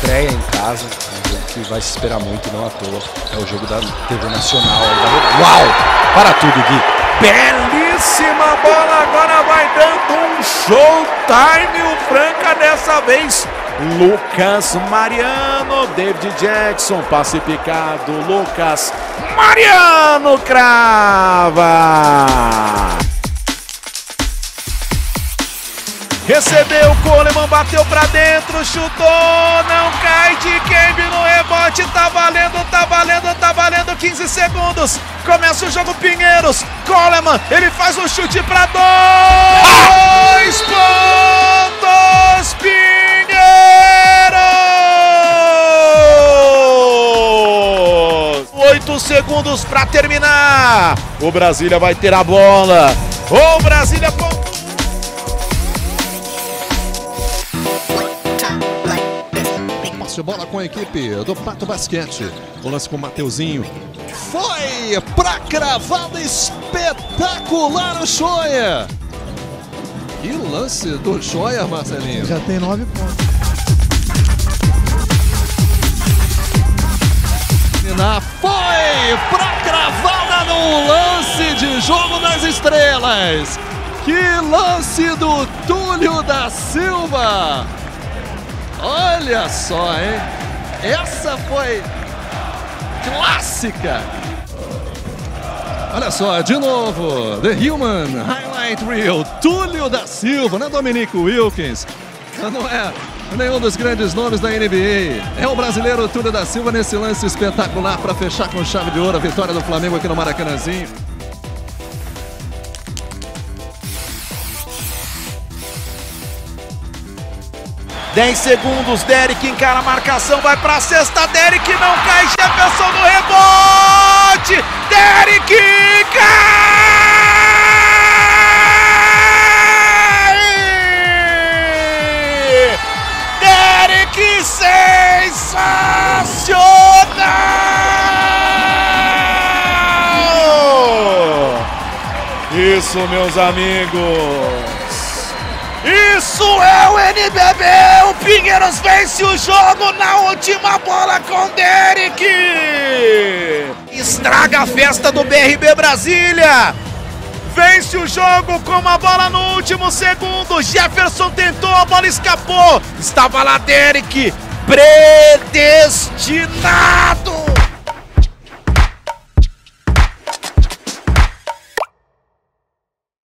estreia em casa, um jogo que vai se esperar muito, não à toa. É o jogo da TV Nacional. Uau! Para tudo, Gui! Belíssima bola, agora vai dando um showtime, o Franca dessa vez. Lucas Mariano, David Jackson, passe picado, Lucas Mariano crava! Recebeu, Coleman bateu pra dentro, chutou, não cai de Kembe no rebote, tá valendo, 15 segundos, começa o jogo Pinheiros, Coleman, ele faz um chute pra 2 pontos, Pinheiros! 8 segundos pra terminar, o Brasília vai ter a bola, o Brasília... Bola com a equipe do Pato Basquete. O lance com o Mateuzinho. Foi pra cravada espetacular o Choia. Que lance do Choia, Marcelinho. Já tem 9 pontos. Foi pra cravada no lance de jogo das estrelas. Que lance do Túlio da Silva. Olha só, hein? Essa foi clássica. Olha só, de novo, The Human Highlight Reel, Túlio da Silva, não é Dominique Wilkins, não é nenhum dos grandes nomes da NBA. É o brasileiro Túlio da Silva nesse lance espetacular para fechar com chave de ouro a vitória do Flamengo aqui no Maracanãzinho. Dez segundos, Derek encara a marcação, vai pra cesta, Derek não cai, Jefferson no rebote, Derek cai! Derek sensacional! Isso, meus amigos! Isso é o NBB! O Pinheiros vence o jogo na última bola com Derek! Estraga a festa do BRB Brasília! Vence o jogo com uma bola no último segundo. Jefferson tentou, a bola escapou. Estava lá Derek, predestinado!